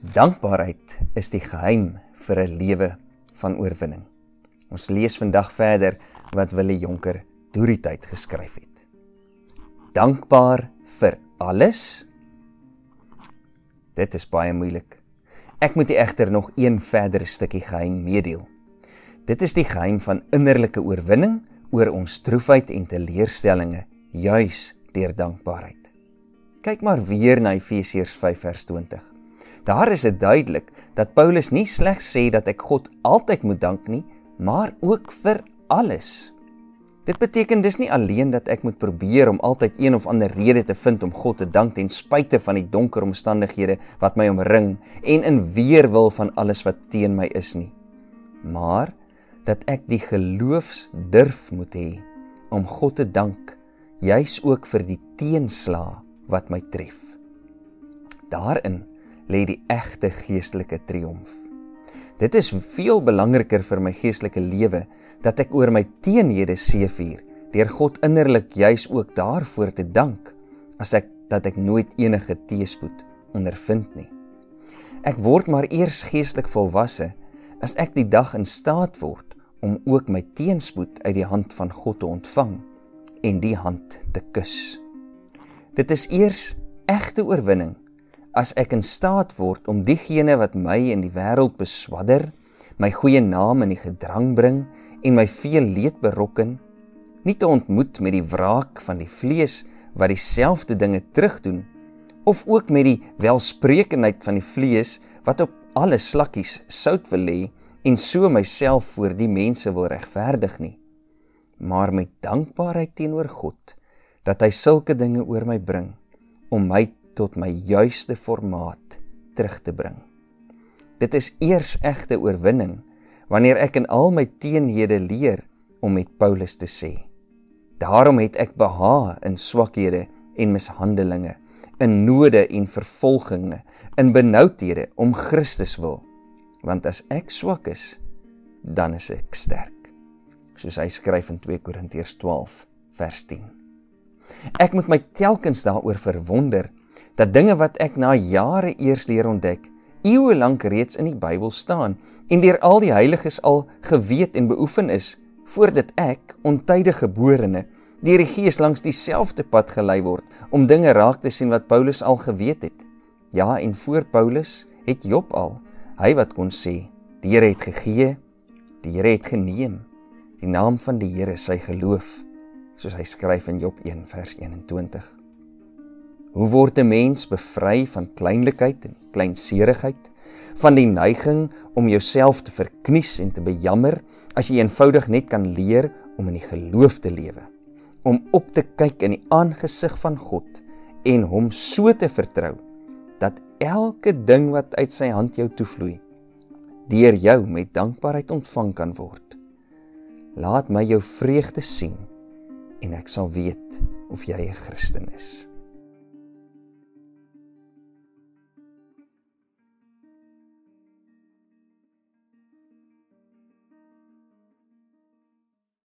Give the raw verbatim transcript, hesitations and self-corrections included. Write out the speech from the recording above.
Dankbaarheid is die geheim vir 'n lewe van oorwinning. Ons lees vandag verder wat Willie Jonker deur die tyd geskryf het. Dankbaar vir alles? Dit is baie moeilik. Ek moet egter nog een verdere stukkie geheim meedeel. Dit is die geheim van innerlike oorwinning oor ons droefheid en teleurstellinge, juis deur dankbaarheid. Kyk maar weer na Efesiërs vyf vers twintig. Daar is dit duidelik dat Paulus nie slegs sê dat ek God altyd moet dank nie, maar ook vir alles. Dit beteken dus nie alleen dat ek moet probeer om altyd een of ander rede te vind om God te dank ten spyte van die donker omstandighede wat my omring en in weerwil van alles wat teen my is nie, maar dat ek die geloofsdurf moet hê om God te dank, juis ook vir die teenslae wat my tref. Daarin lê die egte geestelike triomf. Dit is veel belangriker vir my geestelike lewe dat ek oor my teenhede seëvier, deur God innerlik juis ook daarvoor te dank, as ek dat ek nooit enige teëspoed ondervind nie. Ek word maar eers geestelik volwasse as ek die dag in staat word om ook my teenspoed uit die hand van God te ontvang en die hand te kus. Dit is eers egte oorwinning as ek in staat word om diegene wat my in die wêreld beswadder, my goeie naam in die gedrang bring en my veel leed berokken, nie te ontmoet met die wraak van die vlees wat dieselfde dinge terugdoen, of ook met die welsprekendheid van die vlees wat op alle slakkies sout wil lê en so myself voor die mense wil regverdig nie, maar met dankbaarheid teenoor God, dat hy sulke dinge oor my bring, om my tot my juiste formaat terug te bring. Dit is eers egte oorwinning, wanneer ek in al my teenhede leer om met Paulus te sê. Daarom het ek behaag in swakhede en mishandelinge, in node en vervolginge, in benoudhede om Christus wil, want as ek swak is, dan is ek sterk. Soos hy skryf in twee Korintiërs twaalf vers tien. Ek moet my telkens daaroor verwonder, dat dinge wat ek na jare eers leer ontdek, eeue lank reeds in die Bybel staan, en deur al die heiliges al geweet en beoefen is, voordat ek, ontydige geborene, deur die Gees langs dieselfde pad gelei word, om dinge raak te sien wat Paulus al geweet het. Ja, en voor Paulus het Job al, hy wat kon sê, die Here het gegee, die Here het geneem, die naam van die Here sy geloof, soos hy skryf in Job een vers eenentwintig. Hoe word 'n mens bevry van kleinlikheid en kleinserigheid, van die neiging om jouself te verknies en te bejammer, as jy eenvoudig net kan leer om in die geloof te lewe, om op te kyk in die aangesig van God en hom so te vertrou, dat elke ding wat uit sy hand jou toevloei, deur jou met dankbaarheid ontvang kan word. Laat my jou vreugde sien en ek sal weet of jy 'n Christen is.